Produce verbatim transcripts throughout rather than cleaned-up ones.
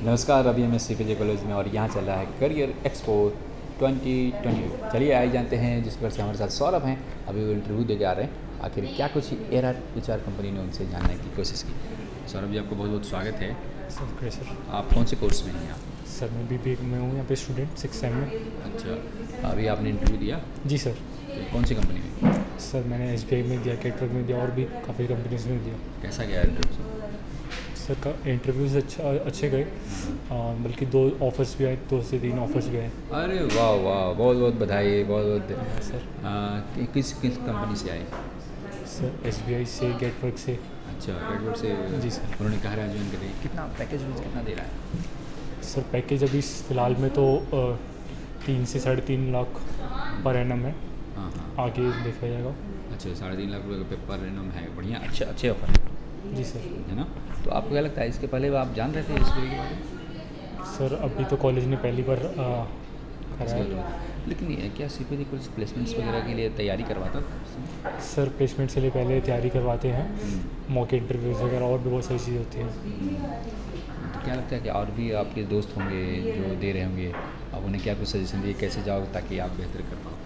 नमस्कार, अभी हम सी पी जे कॉलेज में और यहाँ चल रहा है career expo twenty twenty two. चलिए आइए जानते हैं, जिस पर से हमारे साथ सौरभ हैं। अभी वो इंटरव्यू दे के आ रहे हैं। आखिर क्या कुछ एयर एच आर कंपनी ने उनसे जानने की कोशिश की। सौरभ जी, आपको बहुत बहुत स्वागत है। सर सर आप कौन से कोर्स में हैं यहाँ? सर मैं बी बी ए में हूँ यहाँ पे स्टूडेंट सिक्स सेम में। अच्छा, अभी आपने इंटरव्यू दिया? जी सर। तो कौन सी कंपनी में? सर मैंने एस बी आई में दिया, कैटवर्क में दिया और भी काफ़ी कंपनीज में दिया। कैसा गया इंटरव्यू? सर का इंटरव्यूज़ अच्छा अच्छे गए, बल्कि दो ऑफ़र्स भी आए, दो से तीन ऑफ़र्स भी आए। अरे वाह वाह, बहुत बहुत बधाई, बहुत बहुत। सर आ, किस किस कंपनी से आए? सर एस बी आई से, कैटवर्क से। अच्छा, कैटवर्क से। जी सर। उन्होंने कहा है ज्वाइन करें। कितना पैकेज कितना दे रहा है? सर पैकेज अभी फ़िलहाल में तो आ, तीन से साढ़े तीन लाख पर एनम है। हाँ हाँ, आगे देखा जाएगा। अच्छा, साढ़े तीन लाख रुपये का पर एनम है। बढ़िया, अच्छे अच्छे ऑफर जी सर। है ना। तो आपको क्या लगता है, इसके पहले आप जान रहे थे इसके बारे में? सर अभी तो कॉलेज ने पहली बार आ, कराया। लेकिन ये क्या C P G college placements वगैरह के लिए तैयारी करवाता? सर प्लेसमेंट से लिए पहले तैयारी करवाते हैं, मॉक इंटरव्यूज़ वगैरह और भी बहुत सारी चीज़ें होती हैं। तो क्या लगता है कि और भी आपके दोस्त होंगे जो दे रहे होंगे, आप उन्हें क्या कुछ सजेशन दिए, कैसे जाओ ताकि आप बेहतर कर पाओ?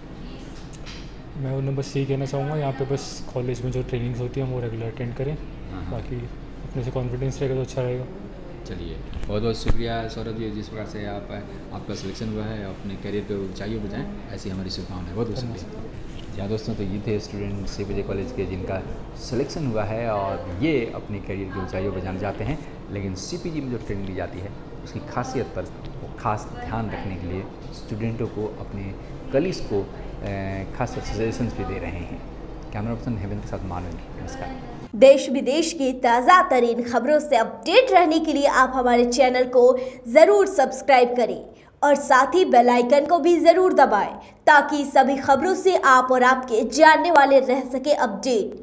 मैं उन्हें बस यही कहना चाहूँगा, यहाँ पे बस कॉलेज में जो ट्रेनिंग्स होती हैं वो रेगुलर अटेंड करें। हाँ। बाकी अपने से कॉन्फिडेंस रहेगा तो अच्छा रहेगा। चलिए, बहुत बहुत शुक्रिया सौरभ जी, जिस प्रकार से आप आपका सिलेक्शन हुआ है, अपने करियर पे ऊंचाइयों पर जाएँ, ऐसी हमारी शुभकामनाएं। बहुत बहुत शुक्रिया। यहाँ दोस्तों, तो ये थे student C P J college के जिनका सिलेक्शन हुआ है और ये अपने करियर की ऊंचाइयों पर जाना चाहते हैं। लेकिन सी पी जी में जो ट्रेनिंग दी जाती है उसकी खासियत पर वो खास ध्यान रखने के लिए स्टूडेंटों को, अपने कलीग्स को खास सजेशंस भी दे रहे हैं। कैमरा पर्सन हेमंत के साथ मानव। नमस्कार। देश विदेश की ताज़ा तरीन खबरों से अपडेट रहने के लिए आप हमारे चैनल को ज़रूर सब्सक्राइब करें और साथ ही बेल आइकन को भी ज़रूर दबाएं, ताकि सभी खबरों से आप और आपके जानने वाले रह सके अपडेट।